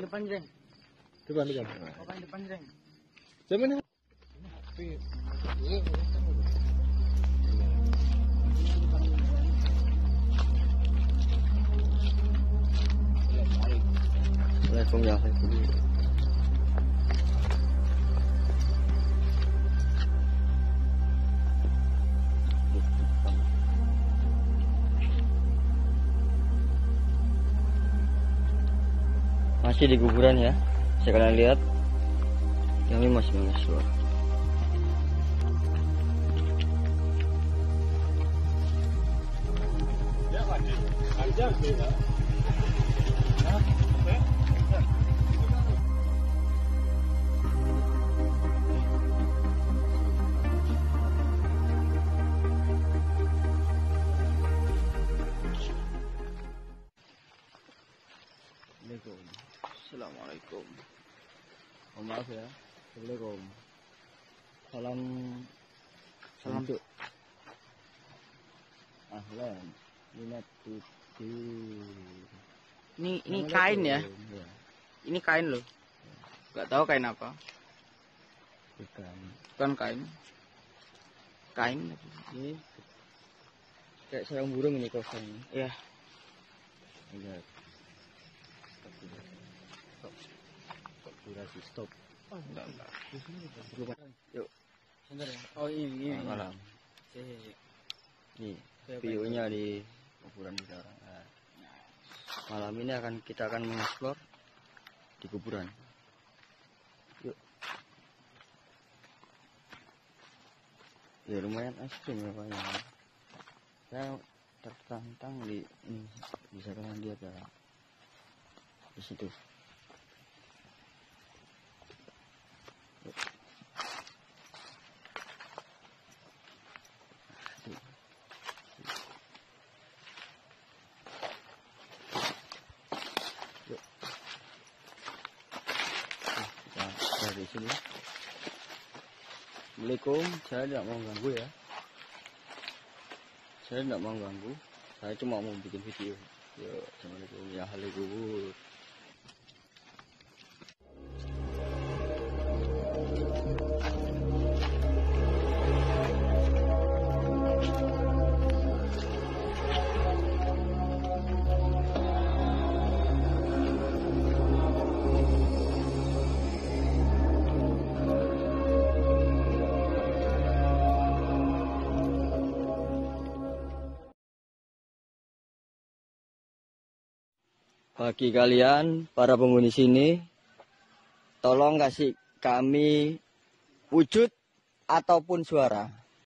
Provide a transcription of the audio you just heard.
depan, Jeng. Depan. Papan depan, Jeng. Zaman Assalamualaikum ya. Masih di kuburan ya. Saya kalian lihat. Kami masih mengeksplor. Ya, aja beda. Assalamualaikum. Oh, maaf ya. Assalamualaikum. Salam cuk. Ahlan. Minat tuti. Ini kain ya? Ya. Ini kain loh. Gak tahu kain apa. Bukan kain. Kain. Ini kayak sarang burung ini kosong. Iya. Lihat. Stop. Durasi stop. Oh, enggak. Yuk. Sebentar ya. Oh, ini. Malam. Nih, view-nya di kuburan kita. Nah, malam ini kita akan mengeksplor di kuburan. Yuk. Ya lumayan asik ya Pak. Saya tertantang di ini. Bisa kalian lihat ya. Di situ. Yuk. Kita di sini. Assalamualaikum, saya tidak mau ganggu ya. Saya tidak mau ganggu. Saya cuma mau bikin video. Yuk, assalamualaikum ya ahli kubur. Bagi kalian para penghuni sini, tolong kasih kami wujud ataupun suara.